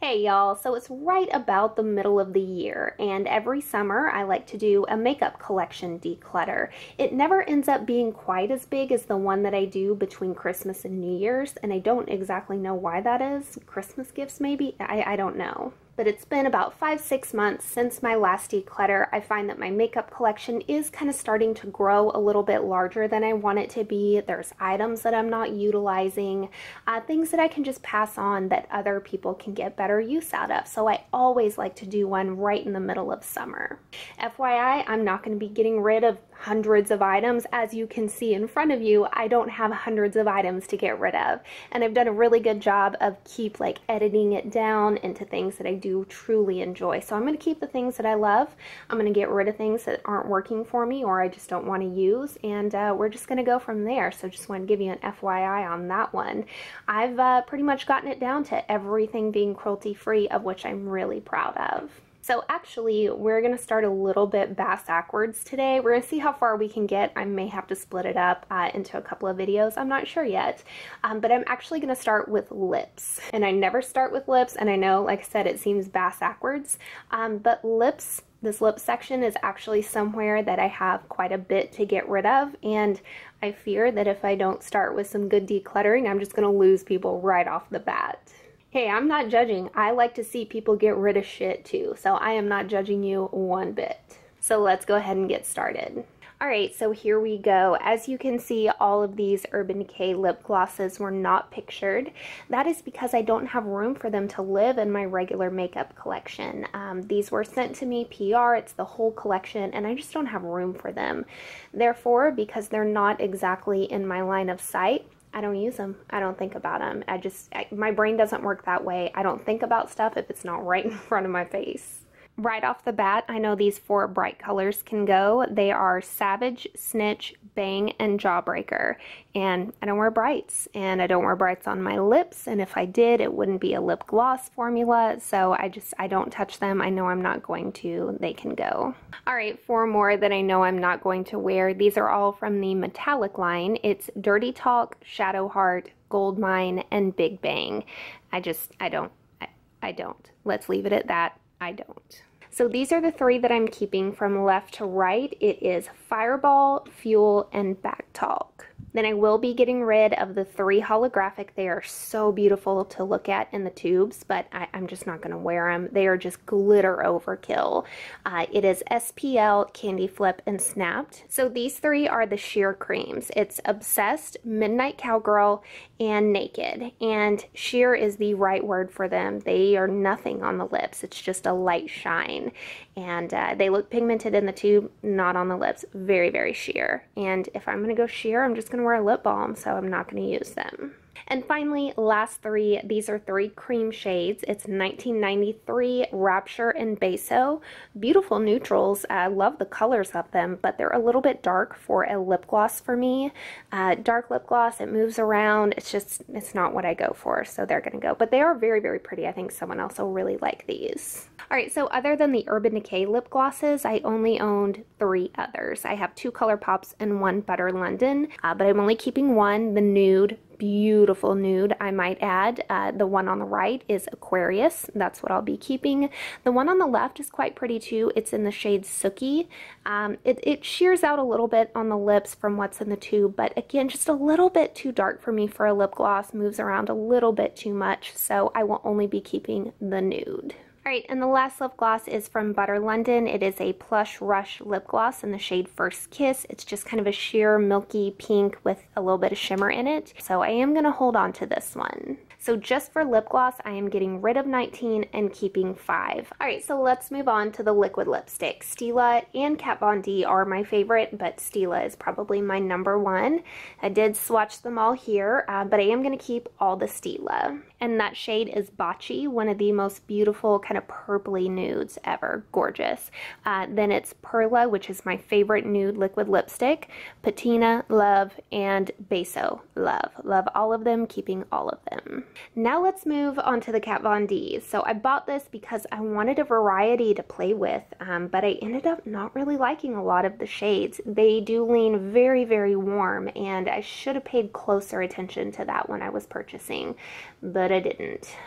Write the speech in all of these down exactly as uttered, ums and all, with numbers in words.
Hey y'all, so it's right about the middle of the year, and every summer I like to do a makeup collection declutter. It never ends up being quite as big as the one that I do between Christmas and New Year's, and I don't exactly know why that is. Christmas gifts maybe? I, I don't know. But it's been about five, six months since my last declutter. I find that my makeup collection is kind of starting to grow a little bit larger than I want it to be. There's items that I'm not utilizing, uh, things that I can just pass on that other people can get better use out of. So I always like to do one right in the middle of summer. F Y I, I'm not going to be getting rid of hundreds of items. As you can see in front of you, I don't have hundreds of items to get rid of. And I've done a really good job of keep like editing it down into things that I do truly enjoy. So I'm going to keep the things that I love. I'm going to get rid of things that aren't working for me or I just don't want to use. And uh, we're just going to go from there. So just want to give you an F Y I on that one. I've uh, pretty much gotten it down to everything being cruelty free, of which I'm really proud of. So actually, we're going to start a little bit bass-backwards today. We're going to see how far we can get. I may have to split it up uh, into a couple of videos. I'm not sure yet. Um, but I'm actually going to start with lips. And I never start with lips. And I know, like I said, it seems bass-backwards. Um, but lips, this lip section is actually somewhere that I have quite a bit to get rid of. And I fear that if I don't start with some good decluttering, I'm just going to lose people right off the bat. Hey, I'm not judging. I like to see people get rid of shit too, so I am not judging you one bit. So let's go ahead and get started. Alright, so here we go. As you can see, all of these Urban Decay lip glosses were not pictured. That is because I don't have room for them to live in my regular makeup collection. Um, these were sent to me P R, it's the whole collection, and I just don't have room for them. Therefore, because they're not exactly in my line of sight, I don't use them. I don't think about them. I just, I, my brain doesn't work that way. I don't think about stuff if it's not right in front of my face. Right off the bat, I know these four bright colors can go. They are Savage, Snitch, Bang, and Jawbreaker. And I don't wear brights, and I don't wear brights on my lips, and if I did, it wouldn't be a lip gloss formula, so I just, I don't touch them. I know I'm not going to. They can go. Alright, four more that I know I'm not going to wear. These are all from the metallic line. It's Dirty Talk, Shadow Heart, Gold Mine, and Big Bang. I just, I don't, I, I don't. Let's leave it at that. I don't. So these are the three that I'm keeping from left to right. It is Fireball, Fuel, and Back Talk. Then I will be getting rid of the three holographic. They are so beautiful to look at in the tubes, but I, I'm just not going to wear them. They are just glitter overkill. Uh, it is S P L, Candy Flip, and Snapped. So these three are the sheer creams. It's Obsessed, Midnight Cowgirl, and Naked. And sheer is the right word for them. They are nothing on the lips. It's just a light shine. And uh, they look pigmented in the tube, not on the lips. Very, very sheer. And if I'm going to go sheer, I'm just going to wear a lip balm, so I'm not going to use them. And finally, last three, these are three cream shades. It's nineteen ninety-three, Rapture, and Beso. Beautiful neutrals. I love the colors of them, but they're a little bit dark for a lip gloss for me. Uh, dark lip gloss, it moves around. It's just, it's not what I go for, so they're going to go. But they are very, very pretty. I think someone else will really like these. Alright, so other than the Urban Decay lip glosses, I only owned three others. I have two ColourPops and one Butter London, uh, but I'm only keeping one, the nude. Beautiful nude, I might add. Uh, the one on the right is Aquarius. That's what I'll be keeping. The one on the left is quite pretty too. It's in the shade Sookie. Um, it, it shears out a little bit on the lips from what's in the tube, but again, just a little bit too dark for me for a lip gloss. Moves around a little bit too much, so I will only be keeping the nude. Alright, and the last lip gloss is from Butter London. It is a Plush Rush lip gloss in the shade First Kiss. It's just kind of a sheer milky pink with a little bit of shimmer in it. So I am going to hold on to this one. So just for lip gloss, I am getting rid of nineteen and keeping five. Alright, so let's move on to the liquid lipstick. Stila and Kat Von D are my favorite, but Stila is probably my number one. I did swatch them all here, uh, but I am going to keep all the Stila. And that shade is Bocce, one of the most beautiful kind of purpley nudes ever. Gorgeous. Uh, then it's Perla, which is my favorite nude liquid lipstick. Patina, love, and Beso, love. Love all of them, keeping all of them. Now let's move on to the Kat Von D. So I bought this because I wanted a variety to play with, um, but I ended up not really liking a lot of the shades. They do lean very, very warm, and I should have paid closer attention to that when I was purchasing, but I didn't.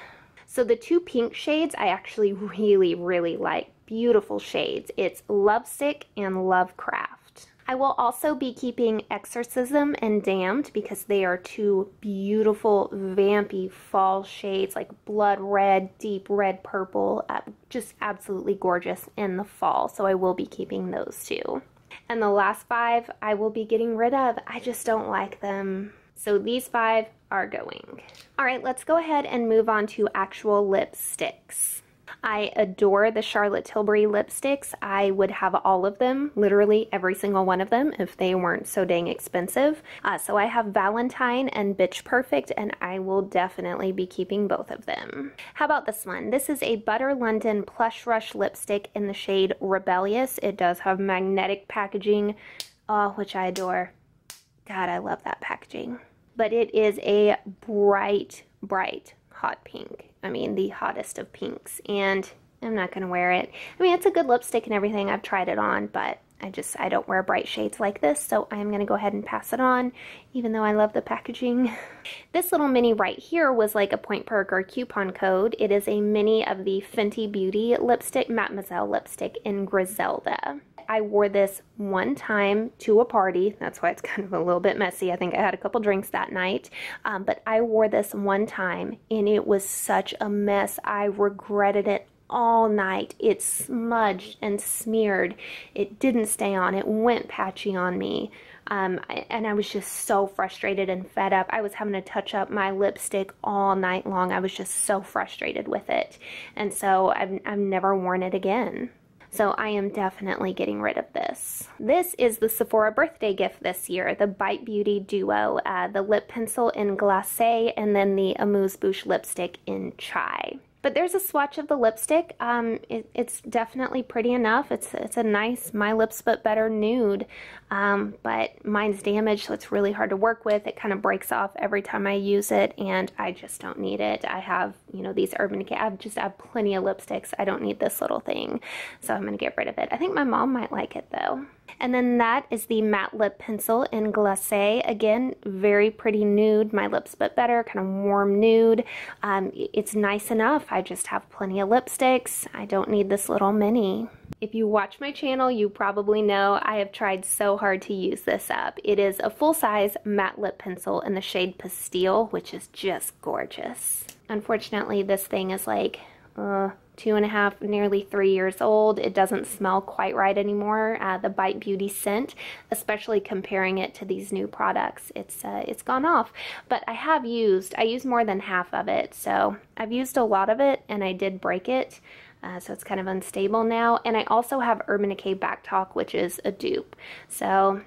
So the two pink shades I actually really, really like. Beautiful shades. It's Lovesick and Lovecraft. I will also be keeping Exorcism and Damned because they are two beautiful, vampy fall shades, like blood red, deep red purple, uh, just absolutely gorgeous in the fall. So I will be keeping those two. And the last five I will be getting rid of. I just don't like them. So these five are going. All right, let's go ahead and move on to actual lipsticks. I adore the Charlotte Tilbury lipsticks. I would have all of them, literally every single one of them, if they weren't so dang expensive. Uh, so I have Valentine and Bitch Perfect, and I will definitely be keeping both of them. How about this one? This is a Butter London Plush Rush lipstick in the shade Rebellious. It does have magnetic packaging, oh, which I adore. God, I love that packaging. But it is a bright, bright hot pink. I mean, the hottest of pinks, and I'm not going to wear it. I mean, it's a good lipstick and everything. I've tried it on, but I just, I don't wear bright shades like this, so I'm going to go ahead and pass it on, even though I love the packaging. This little mini right here was like a Point Perk or coupon code. It is a mini of the Fenty Beauty lipstick, Mademoiselle lipstick in Griselda. I wore this one time to a party. That's why it's kind of a little bit messy. I think I had a couple drinks that night. Um, but I wore this one time and it was such a mess. I regretted it all night. It smudged and smeared. It didn't stay on. It went patchy on me. Um, and I was just so frustrated and fed up. I was having to touch up my lipstick all night long. I was just so frustrated with it. And so I've, I've never worn it again. So I am definitely getting rid of this. This is the Sephora birthday gift this year, the Bite Beauty Duo, uh, the lip pencil in Glacé, and then the Amuse Bouche lipstick in Chai. But there's a swatch of the lipstick. Um, it, it's definitely pretty enough. It's it's a nice My Lips But Better nude, um, but mine's damaged, so it's really hard to work with. It kind of breaks off every time I use it, and I just don't need it. I have, you know, these Urban Decay. I just have plenty of lipsticks. I don't need this little thing, so I'm gonna get rid of it. I think my mom might like it though. And then that is the matte lip pencil in Glacé. Again, very pretty nude, My Lips But Better, kind of warm nude. Um, it's nice enough. I just have plenty of lipsticks. I don't need this little mini. If you watch my channel, you probably know I have tried so hard to use this up. It is a full-size matte lip pencil in the shade Pastille, which is just gorgeous. Unfortunately, this thing is like uh, two and a half, nearly three years old. It doesn't smell quite right anymore. Uh, the Bite Beauty scent, especially comparing it to these new products, it's uh, it's gone off. But I have used, I used more than half of it, so I've used a lot of it, and I did break it. Uh, so it's kind of unstable now. And I also have Urban Decay Back Talk, which is a dupe. So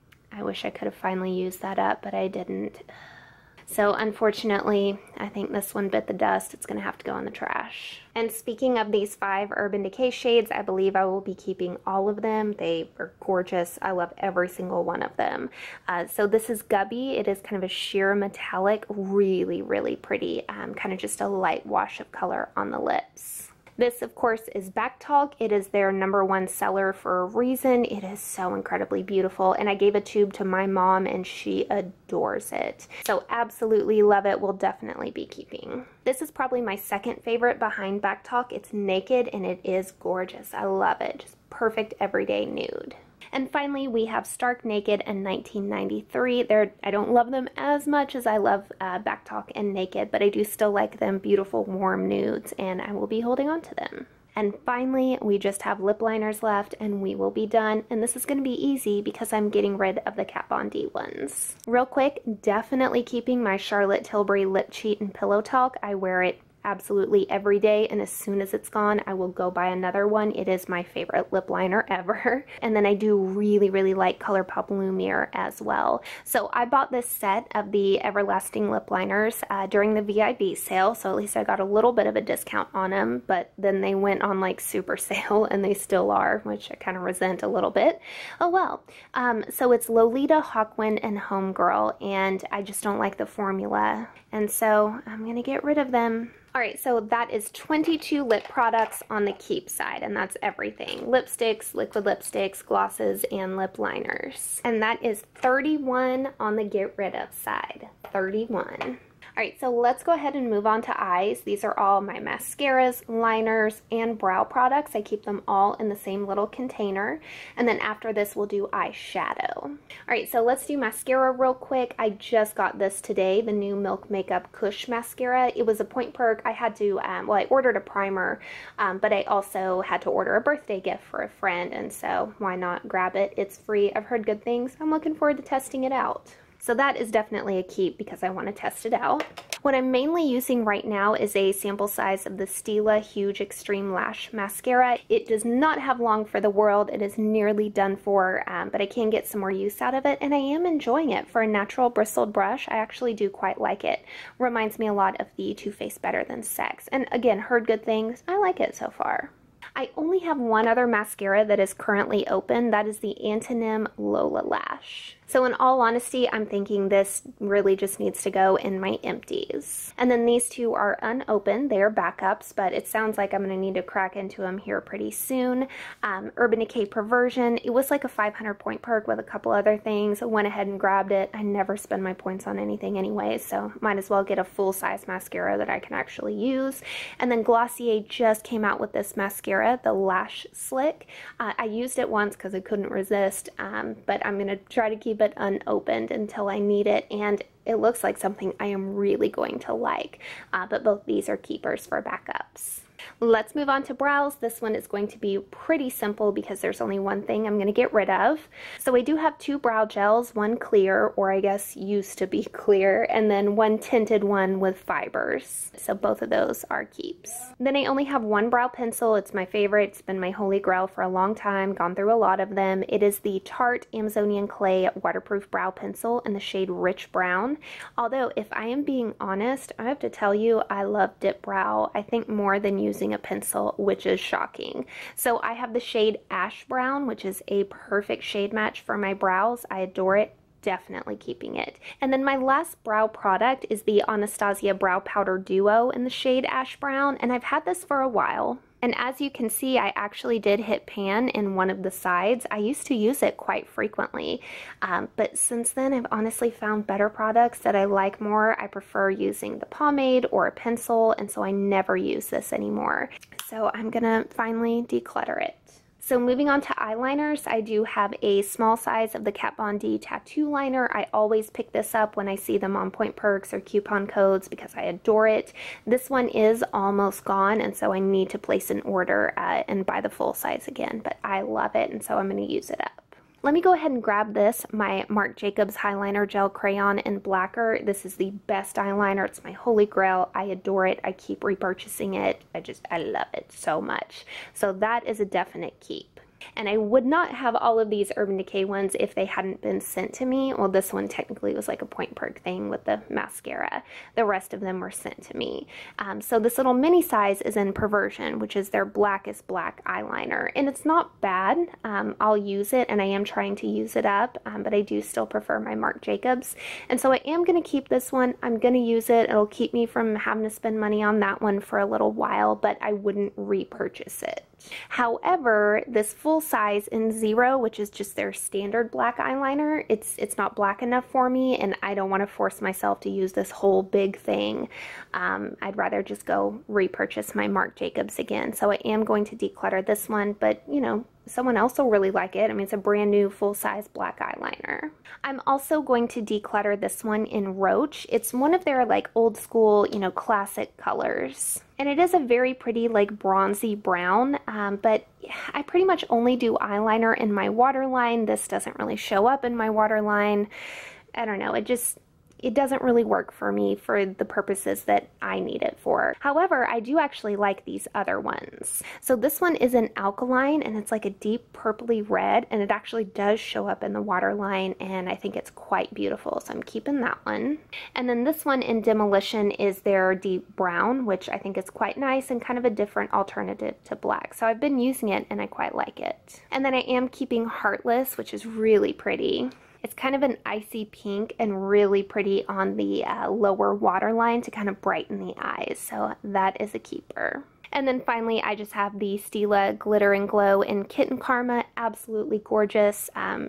I wish I could have finally used that up, but I didn't. So unfortunately, I think this one bit the dust. It's going to have to go in the trash. And speaking of these five Urban Decay shades, I believe I will be keeping all of them. They are gorgeous. I love every single one of them. Uh, so this is Gubby. It is kind of a sheer metallic, really, really pretty. Um, kind of just a light wash of color on the lips. This, of course, is Back Talk. It is their number one seller for a reason. It is so incredibly beautiful, and I gave a tube to my mom, and she adores it. So absolutely love it. Will definitely be keeping. This is probably my second favorite behind Back Talk. It's Naked, and it is gorgeous. I love it. Just perfect everyday nude. And finally, we have Stark Naked and nineteen ninety-three. They're, I don't love them as much as I love uh, Back Talk and Naked, but I do still like them. Beautiful, warm nudes, and I will be holding on to them. And finally, we just have lip liners left, and we will be done. And this is going to be easy because I'm getting rid of the Kat Von D ones. Real quick, definitely keeping my Charlotte Tilbury Lip Cheat and Pillow Talk. I wear it absolutely every day, and as soon as it's gone, I will go buy another one. It is my favorite lip liner ever. And then I do really, really like ColourPop Lumiere as well. So I bought this set of the Everlasting lip liners uh, during the V I B sale, so at least I got a little bit of a discount on them, but then they went on like super sale, and they still are, which I kind of resent a little bit. Oh well. Um, so it's Lolita, Hawkwind, and Homegirl, and I just don't like the formula, and so I'm gonna get rid of them. Alright, so that is twenty-two lip products on the keep side, and that's everything. Lipsticks, liquid lipsticks, glosses, and lip liners. And that is thirty-one on the get rid of side. thirty-one. Alright, so let's go ahead and move on to eyes. These are all my mascaras, liners, and brow products. I keep them all in the same little container. And then after this, we'll do eyeshadow. Alright, so let's do mascara real quick. I just got this today, the new Milk Makeup Kush Mascara. It was a point perk. I had to, um, well, I ordered a primer, um, but I also had to order a birthday gift for a friend, and so why not grab it? It's free. I've heard good things. I'm looking forward to testing it out. So that is definitely a keep because I want to test it out. What I'm mainly using right now is a sample size of the Stila Huge Extreme Lash Mascara. It does not have long for the world. It is nearly done for, um, but I can get some more use out of it, and I am enjoying it. For a natural bristled brush, I actually do quite like it. Reminds me a lot of the Too Faced Better Than Sex. And again, heard good things. I like it so far. I only have one other mascara that is currently open. That is the Antonym Lola Lash. So in all honesty, I'm thinking this really just needs to go in my empties. And then these two are unopened. They are backups, but it sounds like I'm going to need to crack into them here pretty soon. Um, Urban Decay Perversion. It was like a five hundred point perk with a couple other things. I went ahead and grabbed it. I never spend my points on anything anyway, so might as well get a full-size mascara that I can actually use. And then Glossier just came out with this mascara, the Lash Slick. Uh, I used it once because I couldn't resist, um, but I'm going to try to keep it unopened until I need it, and it looks like something I am really going to like, uh, but both these are keepers for backups. Let's move on to brows. This one is going to be pretty simple because there's only one thing I'm going to get rid of. So I do have two brow gels, one clear, or I guess used to be clear, and then one tinted one with fibers. So both of those are keeps. Then I only have one brow pencil. It's my favorite. It's been my holy grail for a long time. Gone through a lot of them. It is the Tarte Amazonian Clay Waterproof Brow Pencil in the shade Rich Brown. Although, if I am being honest, I have to tell you, I love dip brow, I think more than using a pencil, which is shocking. So I have the shade Ash Brown, which is a perfect shade match for my brows. I adore it. Definitely keeping it. And then my last brow product is the Anastasia Brow Powder Duo in the shade Ash Brown, and I've had this for a while. And as you can see, I actually did hit pan in one of the sides. I used to use it quite frequently, um, but since then I've honestly found better products that I like more. I prefer using the pomade or a pencil, and so I never use this anymore. So I'm gonna finally declutter it. So moving on to eyeliners, I do have a small size of the Kat Von D Tattoo Liner. I always pick this up when I see them on point perks or coupon codes because I adore it. This one is almost gone, and so I need to place an order uh, and buy the full size again, but I love it, and so I'm going to use it up. Let me go ahead and grab this, my Marc Jacobs Highliner Gel Crayon in Blacker. This is the best eyeliner. It's my holy grail. I adore it. I keep repurchasing it. I just, I love it so much. So that is a definite keep. And I would not have all of these Urban Decay ones if they hadn't been sent to me. Well, this one technically was like a point perk thing with the mascara. The rest of them were sent to me. Um, so this little mini size is in Perversion, which is their blackest black eyeliner. And it's not bad. Um, I'll use it, and I am trying to use it up, um, but I do still prefer my Marc Jacobs. And so I am going to keep this one. I'm going to use it. It'll keep me from having to spend money on that one for a little while, but I wouldn't repurchase it. However, this full size in Zero, which is just their standard black eyeliner, it's it's not black enough for me, and I don't want to force myself to use this whole big thing. Um, I'd rather just go repurchase my Marc Jacobs again. So I am going to declutter this one, but you know, someone else will really like it. I mean, it's a brand new full-size black eyeliner. I'm also going to declutter this one in Roach. It's one of their like old school, you know, classic colors. And it is a very pretty like bronzy brown, um, but I pretty much only do eyeliner in my waterline. This doesn't really show up in my waterline. I don't know, it just, it doesn't really work for me for the purposes that I need it for. However, I do actually like these other ones. So this one is an alkaline, and it's like a deep purpley red, and it actually does show up in the waterline, and I think it's quite beautiful, so I'm keeping that one. And then this one in Demolition is their deep brown, which I think is quite nice and kind of a different alternative to black. So I've been using it, and I quite like it. And then I am keeping Heartless, which is really pretty. It's kind of an icy pink and really pretty on the uh, lower waterline to kind of brighten the eyes. So that is a keeper. And then finally, I just have the Stila Glitter and Glow in Kitten Karma. Absolutely gorgeous. Um,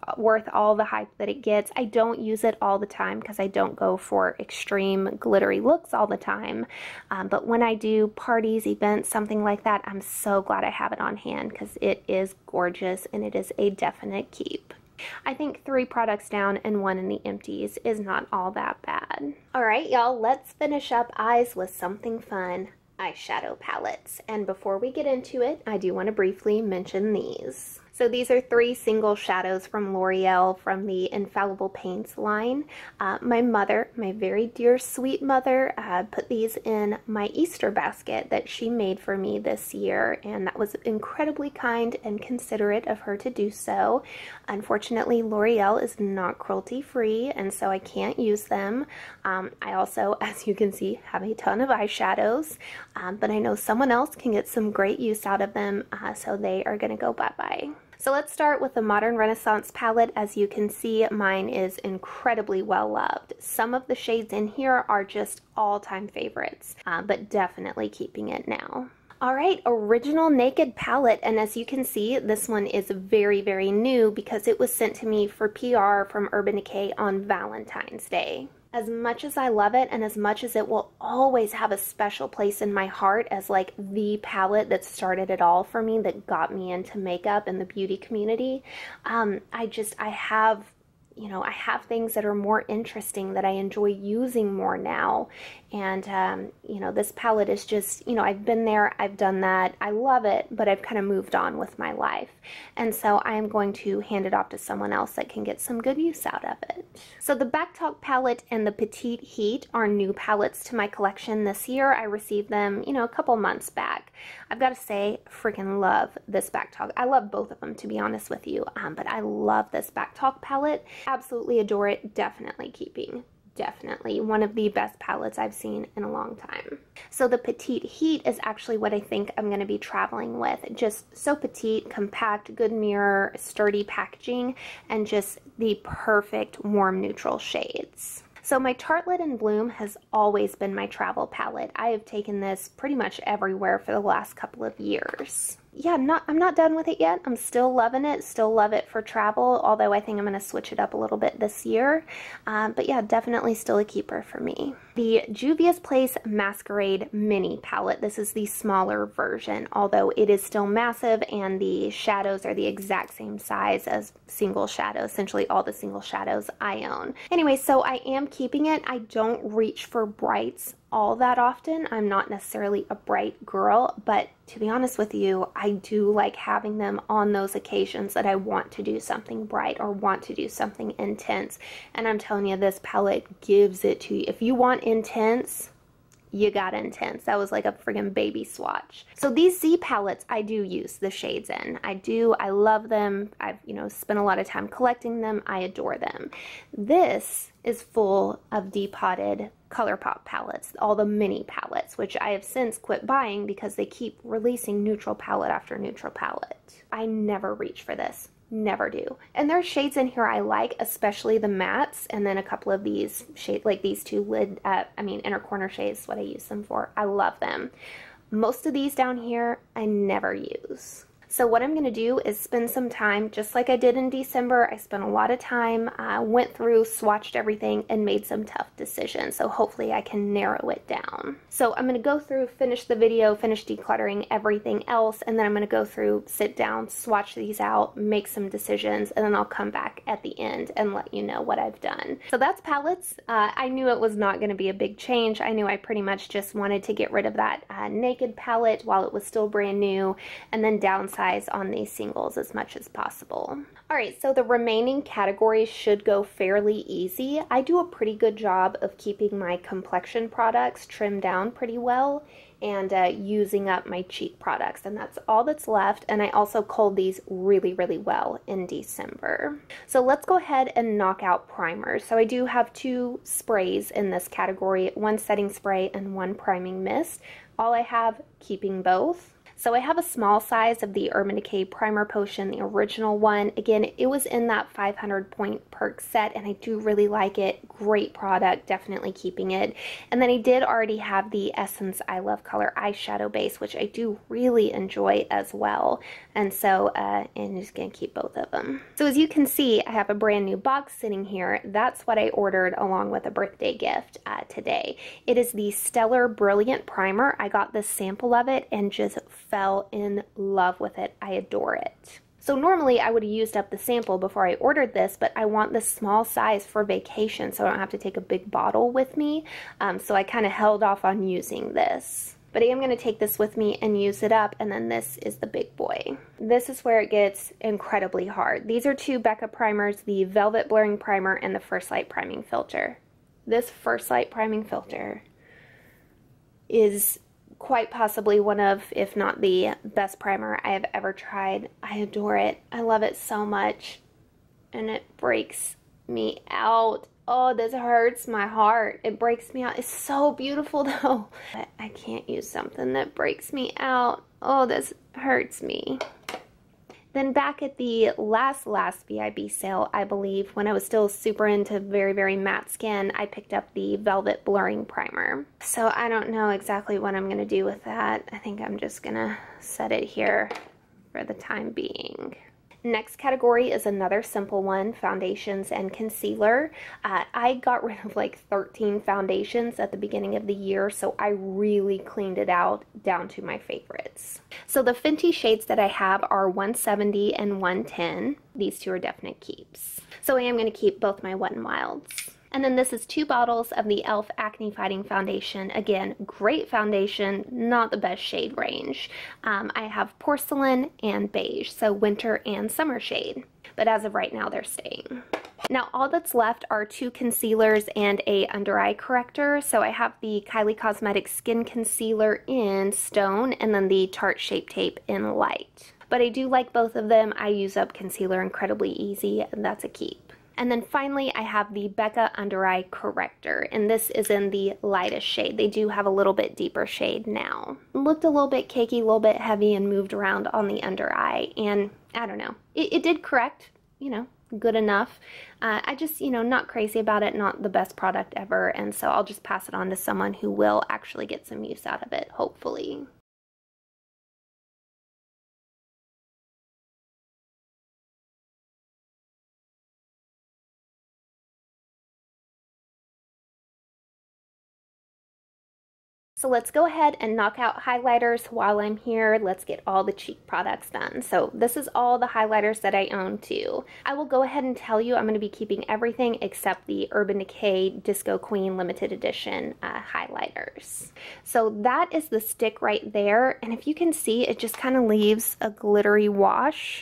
worth all the hype that it gets. I don't use it all the time because I don't go for extreme glittery looks all the time. Um, but when I do parties, events, something like that, I'm so glad I have it on hand because it is gorgeous and it is a definite keep. I think three products down and one in the empties is not all that bad. All right, y'all, let's finish up eyes with something fun. Eyeshadow palettes. And before we get into it, I do want to briefly mention these. So these are three single shadows from L'Oreal from the Infallible Paints line. Uh, my mother, my very dear sweet mother, uh, put these in my Easter basket that she made for me this year, and that was incredibly kind and considerate of her to do so. Unfortunately, L'Oreal is not cruelty free, and so I can't use them. Um, I also, as you can see, have a ton of eyeshadows, um, but I know someone else can get some great use out of them, uh, so they are going to go bye-bye. So let's start with the Modern Renaissance palette. As you can see, mine is incredibly well loved. Some of the shades in here are just all-time favorites, uh, but definitely keeping it now. All right, Original Naked palette, and as you can see, this one is very, very new because it was sent to me for P R from Urban Decay on Valentine's Day. As much as I love it and as much as it will always have a special place in my heart as like the palette that started it all for me, that got me into makeup and the beauty community, um, I just, I have, you know, I have things that are more interesting that I enjoy using more now. And, um, you know, this palette is just, you know, I've been there, I've done that, I love it, but I've kind of moved on with my life. And so I am going to hand it off to someone else that can get some good use out of it. So the Back Talk palette and the Petite Heat are new palettes to my collection this year. I received them, you know, a couple months back. I've got to say, freaking love this Back Talk. I love both of them, to be honest with you, um, but I love this Back Talk palette. Absolutely adore it. Definitely keeping. Definitely one of the best palettes I've seen in a long time. So the Petite Heat is actually what I think I'm going to be traveling with. Just so petite, compact, good mirror, sturdy packaging, and just the perfect warm neutral shades. So my Tartelette in Bloom has always been my travel palette. I have taken this pretty much everywhere for the last couple of years. Yeah, not, I'm not done with it yet. I'm still loving it, still love it for travel, although I think I'm going to switch it up a little bit this year. Um, but yeah, definitely still a keeper for me. The Juvia's Place Masquerade Mini palette. This is the smaller version, although it is still massive and the shadows are the exact same size as single shadows, essentially all the single shadows I own. Anyway, so I am keeping it. I don't reach for brights all that often. I'm not necessarily a bright girl, but to be honest with you, I do like having them on those occasions that I want to do something bright or want to do something intense. And I'm telling you, this palette gives it to you. If you want intense, you got intense. That was like a friggin' baby swatch. So these Z palettes, I do use the shades in. I do. I love them. I've, you know, spent a lot of time collecting them. I adore them. This is full of depotted ColourPop palettes, all the mini palettes, which I have since quit buying because they keep releasing neutral palette after neutral palette. I never reach for this. Never do. And there's shades in here I like, especially the mattes, and then a couple of these shades, like these two lid, uh, I mean inner corner shades, what I use them for. I love them. Most of these down here, I never use. So what I'm going to do is spend some time, just like I did in December. I spent a lot of time, uh, went through, swatched everything, and made some tough decisions. So hopefully I can narrow it down. So I'm going to go through, finish the video, finish decluttering everything else, and then I'm going to go through, sit down, swatch these out, make some decisions, and then I'll come back at the end and let you know what I've done. So that's palettes. Uh, I knew it was not going to be a big change. I knew I pretty much just wanted to get rid of that uh, Naked palette while it was still brand new, and then downsize on these singles as much as possible. Alright, so the remaining categories should go fairly easy. I do a pretty good job of keeping my complexion products trimmed down pretty well and uh, using up my cheek products, and that's all that's left. And I also culled these really, really well in December. So let's go ahead and knock out primers. So I do have two sprays in this category, one setting spray and one priming mist. All I have, keeping both. So I have a small size of the Urban Decay Primer Potion, the original one. Again, it was in that five hundred point perk set, and I do really like it. Great product, definitely keeping it. And then I did already have the Essence I Love Color eyeshadow base, which I do really enjoy as well. And so uh, I'm just going to keep both of them. So as you can see, I have a brand new box sitting here. That's what I ordered along with a birthday gift uh, today. It is the Stellar Brilliant Primer. I got this sample of it and just fell in love with it. I adore it. So normally I would have used up the sample before I ordered this, but I want this small size for vacation so I don't have to take a big bottle with me. Um, so I kind of held off on using this. But I am going to take this with me and use it up, and then this is the big boy. This is where it gets incredibly hard. These are two Becca primers, the Velvet Blurring Primer and the First Light Priming Filter. This First Light Priming Filter is quite possibly one of, if not the best primer I have ever tried. I adore it. I love it so much, and it breaks me out. Oh, this hurts my heart. It breaks me out. It's so beautiful though. But I can't use something that breaks me out. Oh, this hurts me. Then back at the last, last B I B sale, I believe, when I was still super into very, very matte skin, I picked up the Velvet Blurring Primer. So I don't know exactly what I'm going to do with that. I think I'm just going to set it here for the time being. Next category is another simple one, foundations and concealer. Uh, I got rid of like thirteen foundations at the beginning of the year, so I really cleaned it out down to my favorites. So the Fenty shades that I have are one seventy and one ten. These two are definite keeps. So I am going to keep both my Wet n Wilds. And then this is two bottles of the e l f Acne Fighting Foundation. Again, great foundation, not the best shade range. Um, I have porcelain and beige, so winter and summer shade. But as of right now, they're staying. Now all that's left are two concealers and a under eye corrector. So I have the Kylie Cosmetics Skin Concealer in Stone and then the Tarte Shape Tape in Light. But I do like both of them. I use up concealer incredibly easy, and that's a keep. And then finally, I have the Becca Under Eye Corrector, and this is in the lightest shade. They do have a little bit deeper shade now. Looked a little bit cakey, a little bit heavy, and moved around on the under eye, and I don't know. It, it did correct, you know, good enough. Uh, I just, you know, not crazy about it, not the best product ever, and so I'll just pass it on to someone who will actually get some use out of it, hopefully. So let's go ahead and knock out highlighters while I'm here. Let's get all the cheek products done. So this is all the highlighters that I own too. I will go ahead and tell you I'm going to be keeping everything except the Urban Decay Disco Queen limited edition uh, highlighters. So that is the stick right there, and if you can see, it just kind of leaves a glittery wash.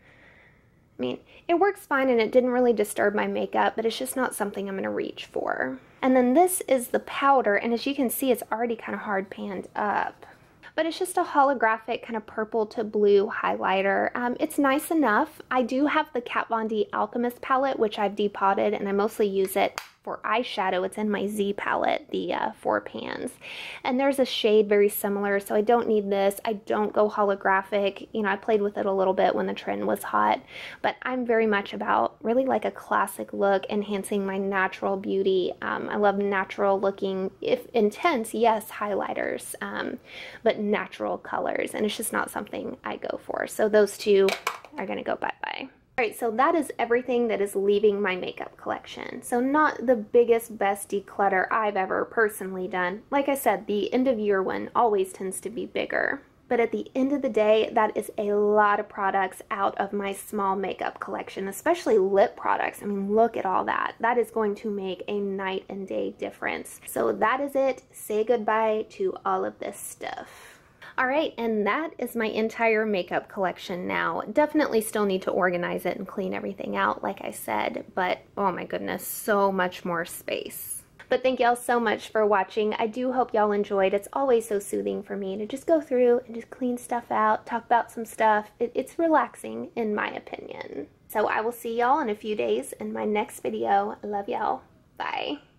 I mean, it works fine and it didn't really disturb my makeup, but it's just not something I'm going to reach for. And then this is the powder, and as you can see, it's already kind of hard panned up. But it's just a holographic kind of purple to blue highlighter. Um, it's nice enough. I do have the Kat Von D Alchemist palette, which I've depotted, and I mostly use it for eyeshadow. It's in my Z palette, the uh, four pans. And there's a shade very similar, so I don't need this. I don't go holographic. You know, I played with it a little bit when the trend was hot, but I'm very much about really like a classic look, enhancing my natural beauty. Um, I love natural looking, if intense, yes, highlighters, um, but natural colors, and it's just not something I go for. So those two are gonna go bye-bye. Alright, so that is everything that is leaving my makeup collection. So not the biggest, best declutter I've ever personally done. Like I said, the end of year one always tends to be bigger. But at the end of the day, that is a lot of products out of my small makeup collection, especially lip products. I mean, look at all that. That is going to make a night and day difference. So that is it. Say goodbye to all of this stuff. Alright, and that is my entire makeup collection now. Definitely still need to organize it and clean everything out, like I said, but oh my goodness, so much more space. But thank y'all so much for watching. I do hope y'all enjoyed. It's always so soothing for me to just go through and just clean stuff out, talk about some stuff. It, it's relaxing, in my opinion. So I will see y'all in a few days in my next video. I love y'all. Bye.